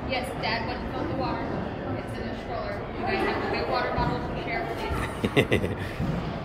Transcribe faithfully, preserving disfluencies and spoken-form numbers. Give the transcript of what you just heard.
Yes, Dad went and filled the water. It's in a stroller. You guys have the big water bottles to share, please.